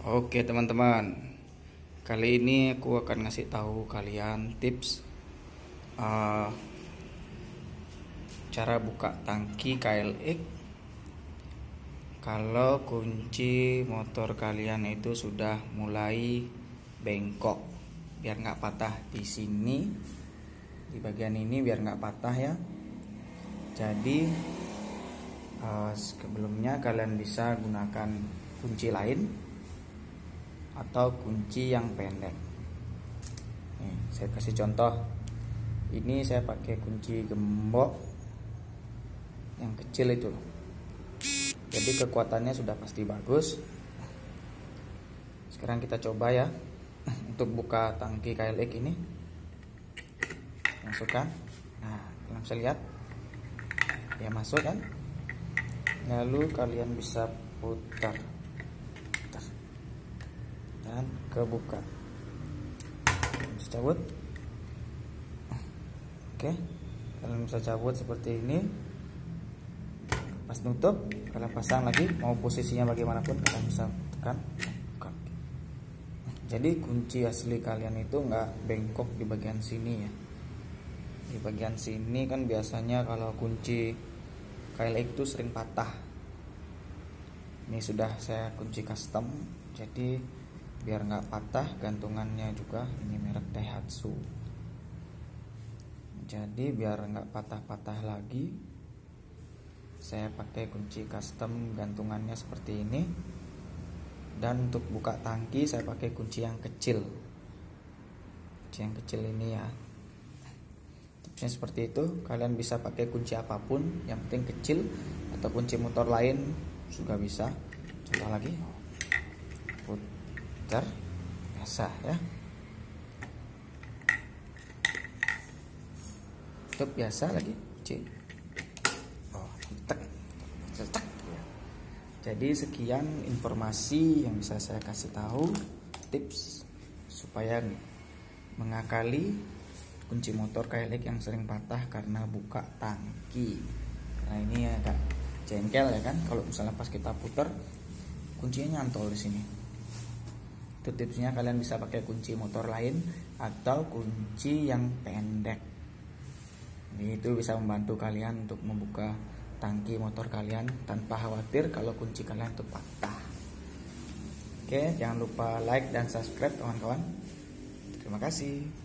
Oke teman-teman, kali ini aku akan ngasih tahu kalian tips uh, cara buka tangki KLX kalau kunci motor kalian itu sudah mulai bengkok, biar nggak patah di sini, di bagian ini biar nggak patah ya. Jadi sebelumnya kalian bisa gunakan kunci lain atau kunci yang pendek. Nih, saya kasih contoh. Ini saya pakai kunci gembok yang kecil itu. Jadi kekuatannya sudah pasti bagus. Sekarang kita coba ya untuk buka tangki KLX ini. Masukkan. Nah, kalian bisa lihat. Ya masuk kan? Lalu kalian bisa putar dan kebuka. Bisa cabut. Oke, kalian bisa cabut seperti ini. Pas nutup, kalian pasang lagi. Mau posisinya bagaimanapun kalian bisa tekan. Jadi kunci asli kalian itu nggak bengkok di bagian sini ya. Di bagian sini kan biasanya kalau kunci KLX itu sering patah. Ini sudah saya kunci custom, jadi biar nggak patah, gantungannya juga ini merek Daihatsu. Jadi biar nggak patah-patah lagi, saya pakai kunci custom, gantungannya seperti ini. Dan untuk buka tangki saya pakai kunci yang kecil. Kunci yang kecil ini ya. Tipsnya seperti itu. Kalian bisa pakai kunci apapun, yang penting kecil, atau kunci motor lain juga bisa. Contoh lagi, putar biasa ya. Tutup biasa lagi, cek. Cetak. Jadi sekian informasi yang bisa saya kasih tahu, tips supaya mengakali kunci motor KLX yang sering patah karena buka tangki. Karena ini agak jengkel ya kan, kalau misalnya pas kita putar kuncinya nyantol di sini. Itu tipsnya, kalian bisa pakai kunci motor lain atau kunci yang pendek. Itu bisa membantu kalian untuk membuka tangki motor kalian tanpa khawatir kalau kunci kalian itu patah. Oke, jangan lupa like dan subscribe kawan-kawan. Terima kasih.